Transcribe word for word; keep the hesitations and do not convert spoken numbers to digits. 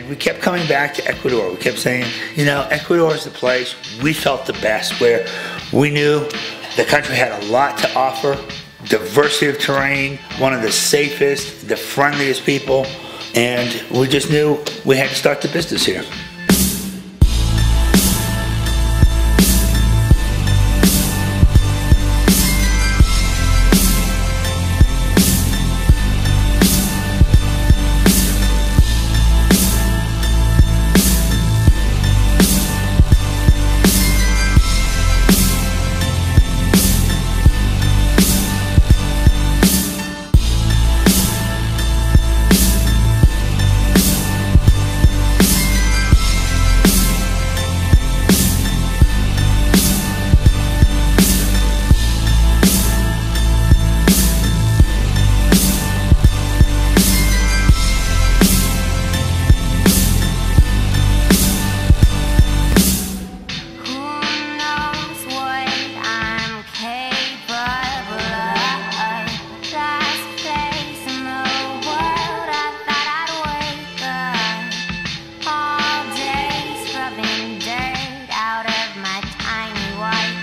we kept coming back to Ecuador. We kept saying, you know, Ecuador is the place we felt the best, where we knew the country had a lot to offer, diversity of terrain, one of the safest, the friendliest people, and we just knew we had to start the business here. White